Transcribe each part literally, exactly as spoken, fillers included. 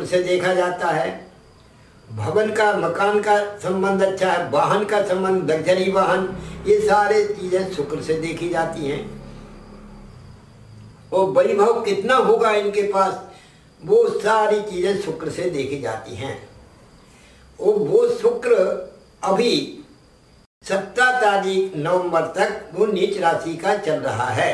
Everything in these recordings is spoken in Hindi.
से देखा जाता है। भवन का, मकान का संबंध अच्छा है, वाहन का संबंध, लग्जरी वाहन, ये सारे चीजें शुक्र से देखी जाती हैं। और वैभव कितना होगा इनके पास, वो सारी चीजें शुक्र से देखी जाती हैं। और वो शुक्र अभी सत्रह तारीख नवंबर तक वो नीच राशि का चल रहा है।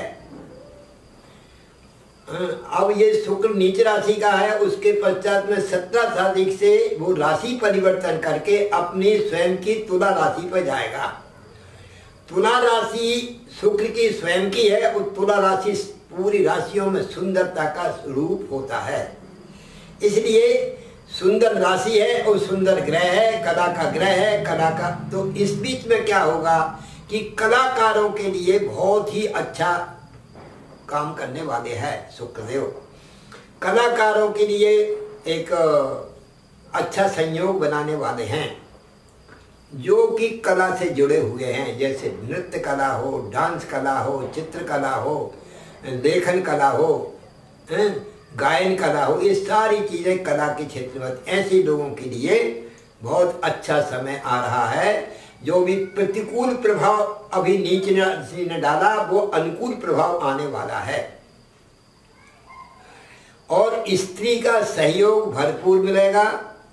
अब ये शुक्र नीच राशि का है, उसके पश्चात में सत्रह तारीख से वो राशि परिवर्तन करके अपनी स्वयं की तुला राशि पर जाएगा। तुला राशि शुक्र की स्वयं की है, और तुला राशि पूरी राशियों में सुंदरता का रूप होता है, इसलिए सुंदर राशि है और सुंदर ग्रह है, कला का ग्रह है, कला का। तो इस बीच में क्या होगा कि कलाकारों के लिए बहुत ही अच्छा काम करने वाले हैं शुक्रदेव। कलाकारों के लिए एक अच्छा संयोग बनाने वाले हैं, जो कि कला से जुड़े हुए हैं, जैसे नृत्य कला हो, डांस कला हो, चित्रकला हो, लेखन कला हो, गायन कला हो, ये सारी चीजें कला के क्षेत्र में ऐसे लोगों के लिए बहुत अच्छा समय आ रहा है। जो भी प्रतिकूल प्रभाव अभी नीच राशि ने डाला, वो अनुकूल प्रभाव आने वाला है। और स्त्री का सहयोग भरपूर मिलेगा,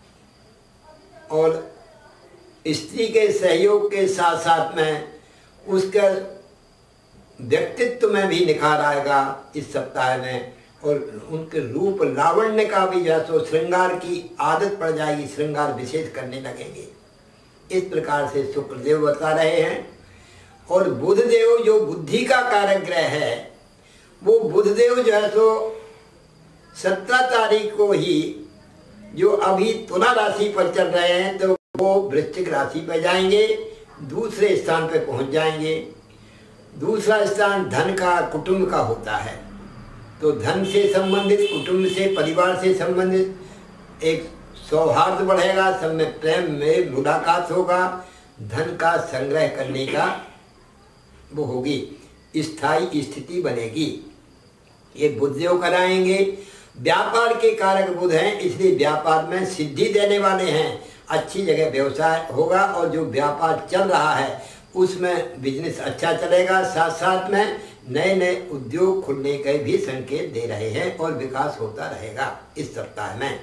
और स्त्री के सहयोग के साथ साथ में उसका व्यक्तित्व में भी निखार आएगा इस सप्ताह में। और उनके रूप लावण्य का भी जो है सो श्रृंगार की आदत पड़ जाएगी, श्रृंगार विशेष करने लगेंगे। इस प्रकार से शुक्रदेव बता रहे हैं। और बुधदेव जो बुद्धि का कारक ग्रह है, वो बुधदेव जो है सो सत्रह तारीख को ही जो अभी तुला राशि पर चल रहे हैं, तो वो वृश्चिक राशि पर जाएंगे, दूसरे स्थान पर पहुंच जाएंगे। दूसरा स्थान धन का, कुटुंब का होता है, तो धन से संबंधित, कुटुंब से, परिवार से संबंधित एक सौहार्द बढ़ेगा, सब में प्रेम में मुलाकात होगा, धन का संग्रह करने का वो होगी, स्थायी स्थिति बनेगी। ये बुधदेव कराएंगे। व्यापार के कारक बुध हैं, इसलिए व्यापार में सिद्धि देने वाले हैं, अच्छी जगह व्यवसाय होगा, और जो व्यापार चल रहा है उसमें बिजनेस अच्छा चलेगा। साथ साथ में नए नए उद्योग खुलने के भी संकेत दे रहे हैं, और विकास होता रहेगा इस सप्ताह में।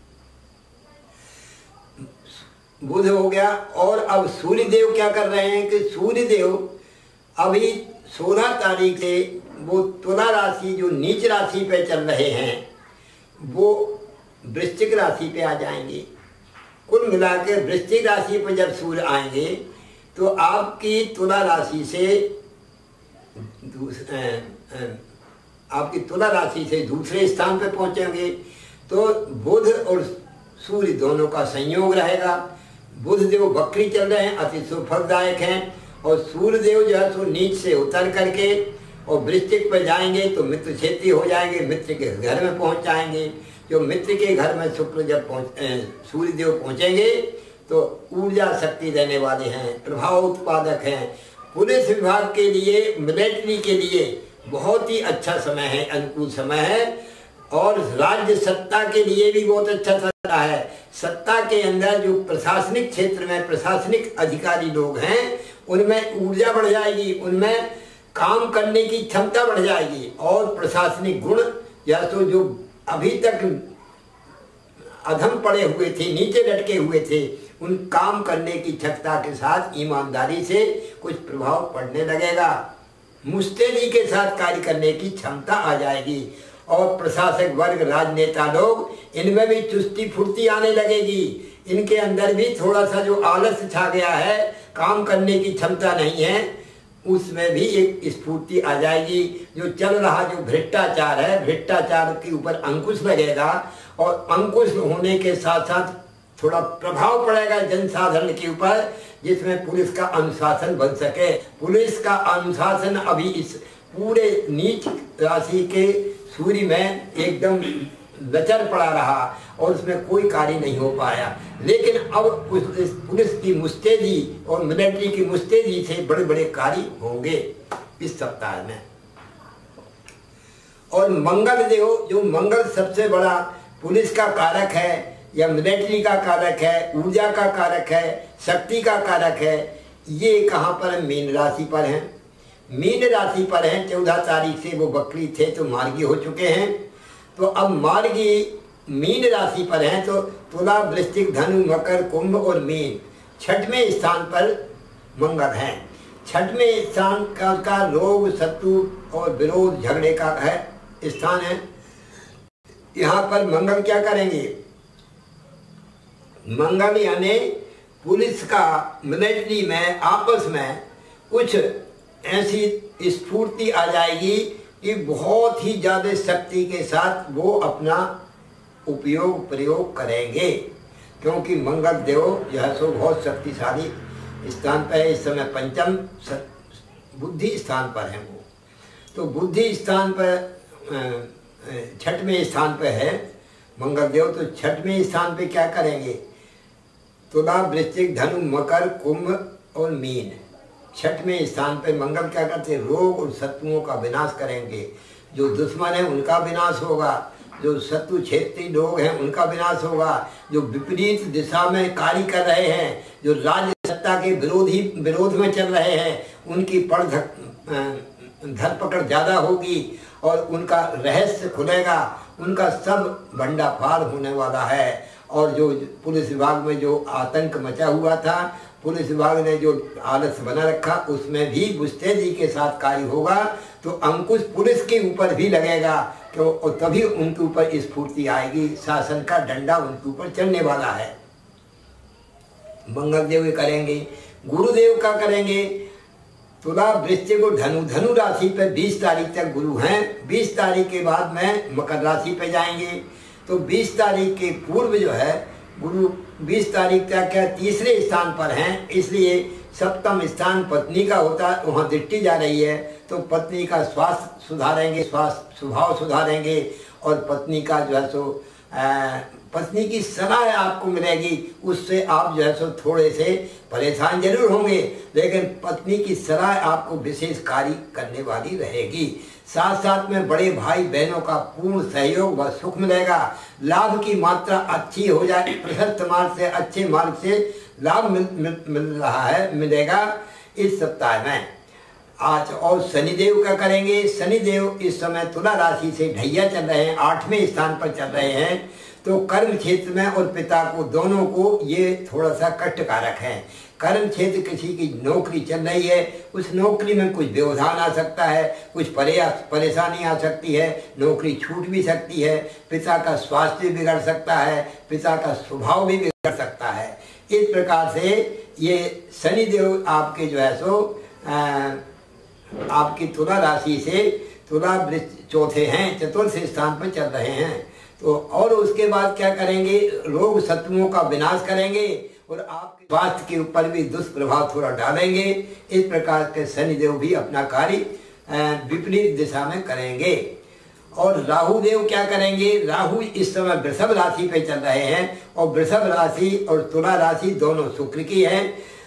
बुध हो गया। और अब सूर्य देव क्या कर रहे हैं कि सूर्य देव अभी सोलह तारीख से वो तुला राशि जो नीच राशि पे चल रहे हैं, वो वृश्चिक राशि पे आ जाएंगे। कुल मिलाकर वृश्चिक राशि पर जब सूर्य आएंगे, तो आपकी तुला राशि से आपकी तुला राशि से दूसरे स्थान पे पहुंचेंगे, तो बुध और सूर्य दोनों का संयोग रहेगा। बुध देव वक्री चल रहे हैं, अति सुफलदायक हैं, और सूर्य देव जो है सो नीच से उतर करके और वृश्चिक पर जाएंगे, तो मित्र क्षेत्रीय हो जाएंगे, मित्र के घर में पहुंच जाएंगे। जो मित्र के घर में शुक्र जब पहुंच सूर्य देव पहुंचेंगे, तो ऊर्जा शक्ति देने वाले हैं, प्रभाव उत्पादक हैं। पुलिस विभाग के लिए, मिलिट्री के लिए बहुत ही अच्छा समय है, अनुकूल समय है। और राज्य सत्ता के लिए भी बहुत अच्छा सत्ता है। सत्ता के अंदर जो प्रशासनिक क्षेत्र में प्रशासनिक अधिकारी लोग हैं, उनमें ऊर्जा बढ़ जाएगी, उनमें काम करने की क्षमता बढ़ जाएगी, और प्रशासनिक गुण या तो जो अभी तक अधम पड़े हुए थे, नीचे लटके हुए थे, उन काम करने की क्षमता के साथ ईमानदारी से कुछ प्रभाव पड़ने लगेगा। मुस्तैदी के साथ कार्य करने की क्षमता आ जाएगी, और प्रशासक वर्ग, राजनेता लोग, इनमें भी चुस्ती फुर्ती आने लगेगी। इनके अंदर भी थोड़ा सा जो आलस छा गया है, काम करने की क्षमता नहीं है, उसमें भी एक स्फूर्ति आ जाएगी। जो चल रहा जो भ्रष्टाचार है, भ्रष्टाचार के ऊपर अंकुश लगेगा, और अंकुश होने के साथ साथ थोड़ा प्रभाव पड़ेगा जनसाधारण के ऊपर, जिसमें पुलिस का अनुशासन बन सके। पुलिस का अनुशासन अभी इस पूरे नीच राशि के सूर्य में एकदम लचर पड़ा रहा, और उसमें कोई कार्य नहीं हो पाया। लेकिन अब उस पुलिस की मुस्तैदी और मिलिट्री की मुस्तैदी से बड़े बड़े कार्य होंगे इस सप्ताह में। और मंगल देव, जो मंगल सबसे बड़ा पुलिस का कारक है या मिलिट्री का कारक है, ऊर्जा का कारक है, शक्ति का कारक है, ये कहाँ पर? मीन राशि पर हैं। मीन राशि पर हैं, चौदह तारीख से वो बकरी थे तो मार्गी हो चुके हैं। तो अब मार्गी मीन राशि पर हैं, तो तुला, वृश्चिक, धनु, मकर, कुंभ और मीन छठवें स्थान पर मंगल हैं। छठवें स्थान का, का रोग, शत्रु और विरोध, झगड़े का है स्थान है। यहाँ पर मंगल क्या करेंगे? मंगल यानी पुलिस का मिलिट्री में आपस में कुछ ऐसी स्फूर्ति आ जाएगी कि बहुत ही ज़्यादा शक्ति के साथ वो अपना उपयोग प्रयोग करेंगे, क्योंकि मंगल देव जो है सो बहुत शक्तिशाली स्थान पर है। इस समय पंचम बुद्धि स्थान पर है वो, तो बुद्धि स्थान पर छठवें स्थान पर है मंगल देव। तो छठवें स्थान पे क्या करेंगे? तुला, वृश्चिक, धनु, मकर, कुंभ और मीन छठवें स्थान पे मंगल क्या करते? रोग और शत्रुओं का विनाश करेंगे। जो दुश्मन है उनका विनाश होगा, जो शत्रु क्षेत्रीय लोग हैं उनका विनाश होगा, जो विपरीत दिशा में कार्य कर रहे हैं, जो राज्य सत्ता के विरोधी विरोध में चल रहे हैं, उनकी पड़ धरपकड़ ज़्यादा होगी और उनका रहस्य खुलेगा, उनका सब भंडाफाड़ होने वाला है। और जो पुलिस विभाग में जो आतंक मचा हुआ था, पुलिस विभाग ने जो आलस बना रखा, उसमें भी मुस्तैदी के साथ कार्य होगा। तो अंकुश पुलिस के ऊपर भी लगेगा, तो और तभी उनके ऊपर स्फूर्ति आएगी, शासन का डंडा उनके ऊपर चढ़ने वाला है। मंगल देव करेंगे। गुरुदेव का करेंगे? तुला, वृश्चिक और धनु। धनु राशि पर बीस तारीख तक गुरु हैं। बीस तारीख के बाद में मकर राशि पे जाएंगे। तो बीस तारीख के पूर्व जो है गुरु बीस तारीख तक क्या तीसरे स्थान पर हैं, इसलिए सप्तम स्थान पत्नी का होता है, वहाँ दृष्टि जा रही है। तो पत्नी का स्वास्थ्य सुधारेंगे, स्वास्थ्य स्वभाव सुधारेंगे और पत्नी का जो है सो आ, पत्नी की सलाह आपको मिलेगी, उससे आप जो है सो थोड़े से परेशान जरूर होंगे, लेकिन पत्नी की सलाह आपको विशेष कार्य करने वाली रहेगी। साथ साथ में बड़े भाई बहनों का पूर्ण सहयोग व सुख मिलेगा। लाभ की मात्रा अच्छी हो जाए, प्रशस्त मार्ग से, अच्छे मार्ग से लाभ मिल, मिल, मिल रहा है, मिलेगा इस सप्ताह में। आज और शनिदेव का करेंगे। शनिदेव इस समय तुला राशि से ढैया चल रहे हैं, आठवें स्थान पर चल रहे हैं। तो कर्म क्षेत्र में और पिता को, दोनों को ये थोड़ा सा कष्टकारक है। कर्म क्षेत्र किसी की नौकरी चल रही है, उस नौकरी में कुछ व्यवधान आ सकता है, कुछ परेशानी आ सकती है, नौकरी छूट भी सकती है, पिता का स्वास्थ्य बिगड़ सकता है, पिता का स्वभाव भी बिगड़ सकता है। इस प्रकार से ये शनिदेव आपके जो है सो आ, आपकी तुला राशि से तुला चौथे हैं, चतुर्थ स्थान पर चल रहे हैं। तो और उसके बाद क्या करेंगे? रोग शत्रुओं का विनाश करेंगे और आपके स्वास्थ्य के ऊपर भी दुष्प्रभाव थोड़ा डालेंगे। इस प्रकार के शनिदेव भी अपना कार्य विपरीत दिशा में करेंगे। और राहु देव क्या करेंगे? राहु इस समय वृषभ राशि पे चल रहे हैं और वृषभ राशि और तुला राशि दोनों शुक्र की है।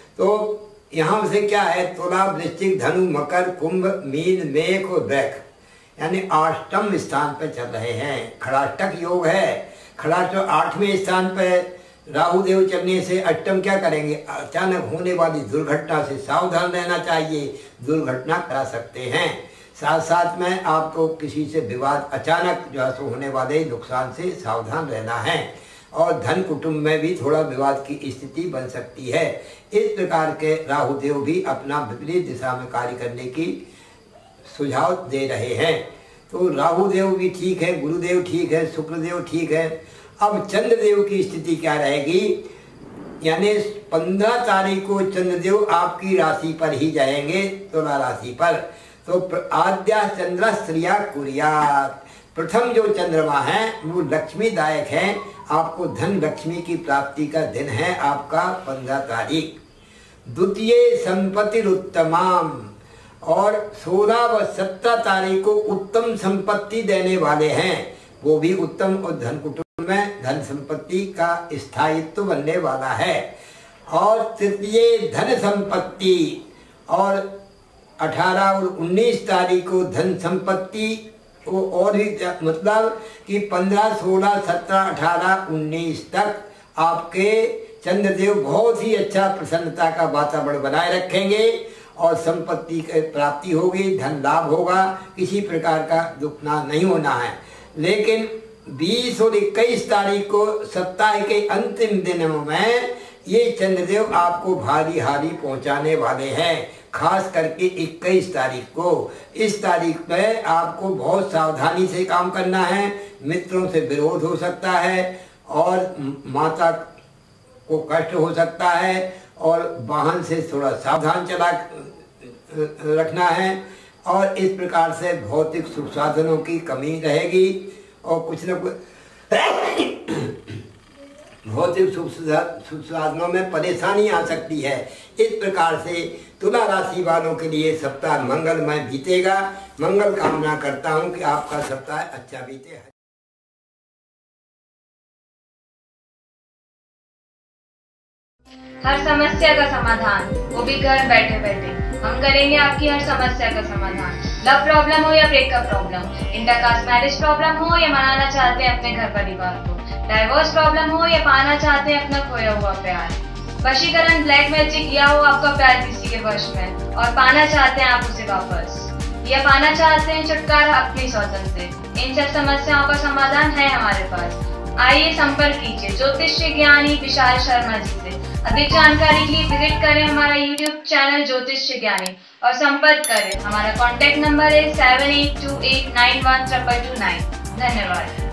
तो यहाँ से क्या है? तुला, वृश्चिक, धनु, मकर, कुंभ, मीन, मेष और वृष यानी अष्टम स्थान पर चल रहे हैं। खड़ाष्टक योग है। खड़ाष्टक आठवें स्थान पर राहु देव चलने से अष्टम क्या करेंगे? अचानक होने वाली दुर्घटना से सावधान रहना चाहिए, दुर्घटना करा सकते हैं। साथ साथ में आपको किसी से विवाद, अचानक जो है होने वाले नुकसान से सावधान रहना है। और धन कुटुंब में भी थोड़ा विवाद की स्थिति बन सकती है। इस प्रकार के राहु देव भी अपना विपरीत दिशा में कार्य करने की सुझाव दे रहे हैं। तो राहु देव भी ठीक है, गुरुदेव ठीक है, शुक्रदेव ठीक है। अब चंद्रदेव की स्थिति क्या रहेगी? यानी पंद्रह तारीख को चंद्रदेव आपकी राशि पर ही जाएंगे, तुला राशि पर। तो आद्या चंद्र श्रिया कुर्यात, प्रथम जो चंद्रमा है वो लक्ष्मीदायक है, आपको धन लक्ष्मी की प्राप्ति का दिन है आपका पंद्रह तारीख। द्वितीय संपत्ति उत्तमाम, और सोलह व सत्रह तारीख को उत्तम संपत्ति देने वाले हैं, वो भी उत्तम और धन कुटुंब में धन संपत्ति का स्थायित्व बनने वाला है। और तृतीय धन संपत्ति, और अठारह और उन्नीस तारीख को धन संपत्ति वो और भी मतलब कि पंद्रह सोलह सत्रह अठारह उन्नीस तक आपके चंद्रदेव बहुत ही अच्छा प्रसन्नता का वातावरण बनाए रखेंगे और संपत्ति की प्राप्ति होगी, धन लाभ होगा, किसी प्रकार का दुख ना नहीं होना है। लेकिन बीस और इक्कीस तारीख को सप्ताह के अंतिम दिनों में ये चंद्रदेव आपको भारी हानि पहुंचाने वाले हैं। खास करके इक्कीस तारीख को, इस तारीख में आपको बहुत सावधानी से काम करना है। मित्रों से विरोध हो सकता है और माता को कष्ट हो सकता है और वाहन से थोड़ा सावधान चला रखना है और इस प्रकार से भौतिक सुख साधनों की कमी रहेगी और कुछ न कुछ भौतिक सुख साधनों में परेशानी आ सकती है। इस प्रकार से तुला राशि वालों के लिए सप्ताह मंगलमय बीतेगा। मंगल कामना करता हूं कि आपका सप्ताह अच्छा बीते। हर समस्या का समाधान, वो भी घर बैठे बैठे। हम करेंगे आपकी हर समस्या का समाधान। लव प्रॉब्लम हो या breakup problem, intercaste marriage problem हो या मनाना चाहते हैं अपने घर परिवार को, डाइवोर्स प्रॉब्लम हो या पाना चाहते हैं अपना खोया हुआ प्यार, वशीकरण ब्लैक मैजिक या हो आपका प्यार किसी के वश में और पाना चाहते हैं आप उसे वापस, या पाना चाहते हैं छुटकारा अपनी स्वजन से, इन सब समस्याओं का समाधान है हमारे पास। आइए संपर्क कीजिए ज्योतिष ज्ञानी विशाल शर्मा जी से। अधिक जानकारी के लिए विजिट करें हमारा यूट्यूब चैनल ज्योतिष ज्ञानी और संपर्क करें। हमारा कॉन्टैक्ट नंबर है seven eight two eight nine one triple two nine. धन्यवाद।